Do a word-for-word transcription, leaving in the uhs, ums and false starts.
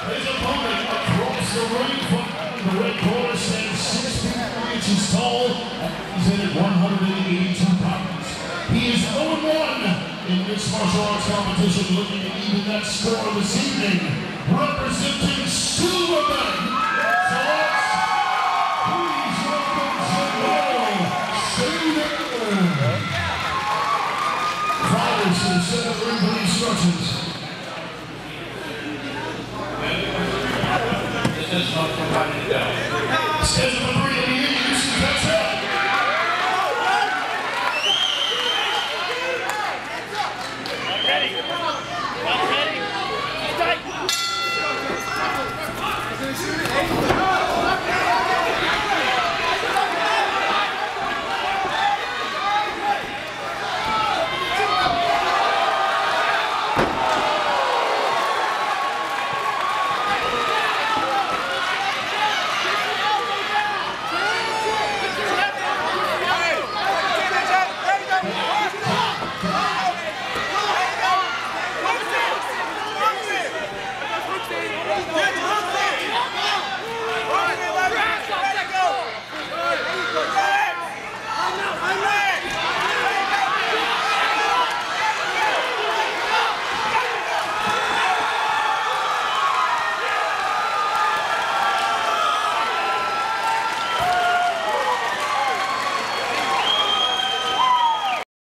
His opponent across the ring from the red corner stands six feet three inches tall and he's in at one hundred eighty-two pounds. He is oh and one in mixed martial arts competition, looking to even that score this evening. Representing Silverback. So let's please welcome Jamal. C D M. Fighters to the center ring for instructions. This is not for running down.